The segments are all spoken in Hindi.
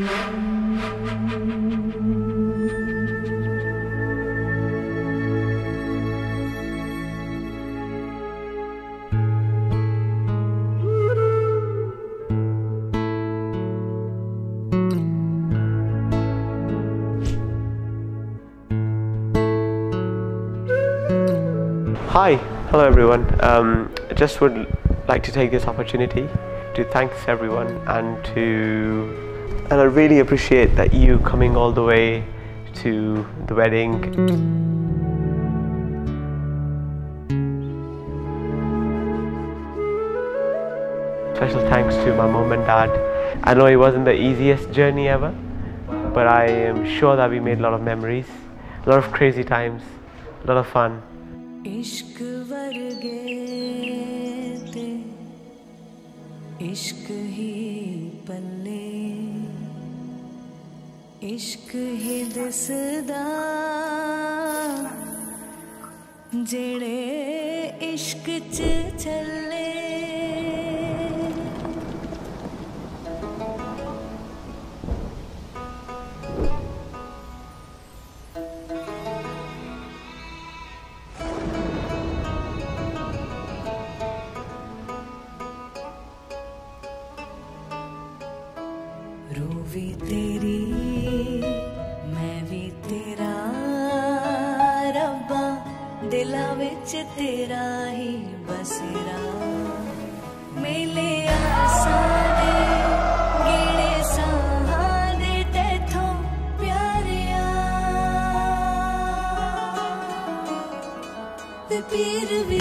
Hi, hello everyone. I just would like to take this opportunity to thank everyone and I really appreciate that you coming all the way to the wedding. Special thanks to my mom and dad. I know it wasn't the easiest journey ever, but I am sure that we made a lot of memories, a lot of crazy times, a lot of fun. इश्क वर्गे ते इश्क ही पल्ले इश्क ही दिसदा जेड़े इश्क च चले रूवी तेरी मैं भी तेरा रब्बा दिला विच तेरा ही बसेरा मेले आसाने गिणे सहारे तेथों प्यारिया पीर भी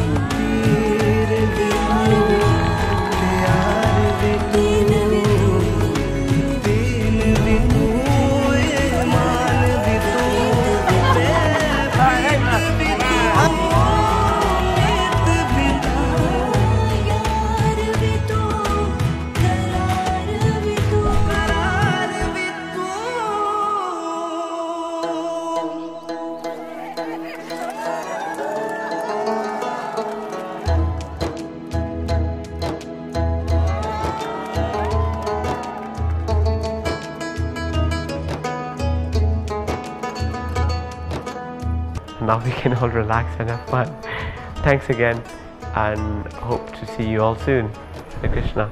Now we can all relax and have fun. Thanks again and hope to see you all soon. Hare Krishna.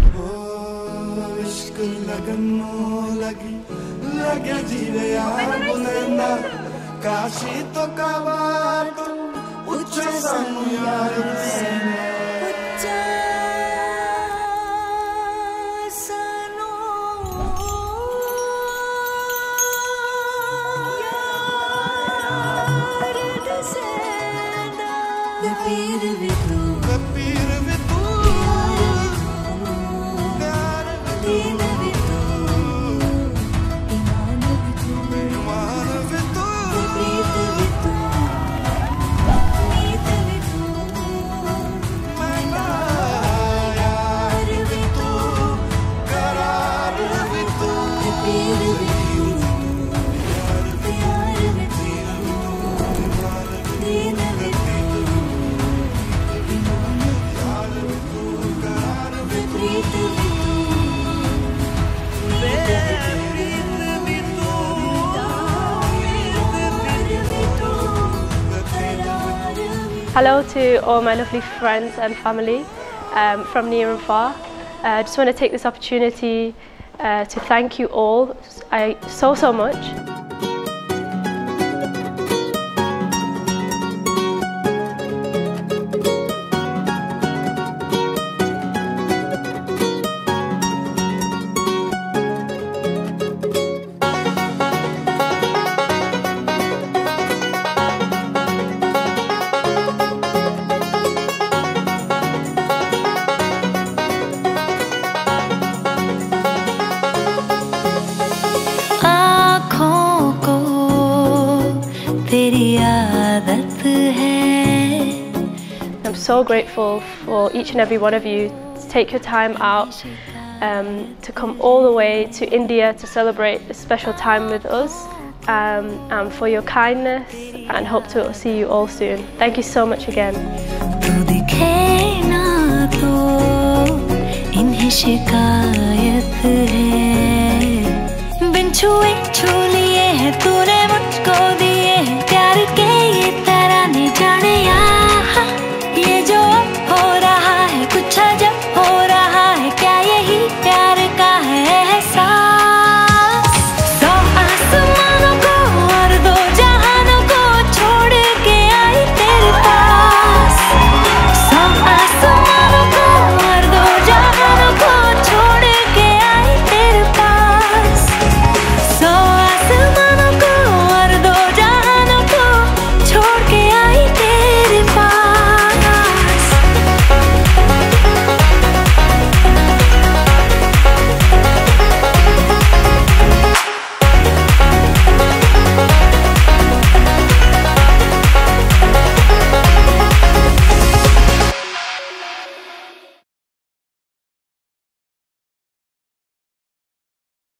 पीर भी तू दीन भी तू ईमान भी तू प्रीत भी तू नीत भी तू यार भी तू करार भी तू पीर भी तू प्यार भी तू दीन भी तू Hello to all my lovely friends and family from near and far. I just want to take this opportunity to thank you all so much. I'm so grateful for each and every one of you to take your time out to come all the way to India to celebrate this special time with us, and for your kindness, and hope to see you all soon. Thank you so much again. शिकायत है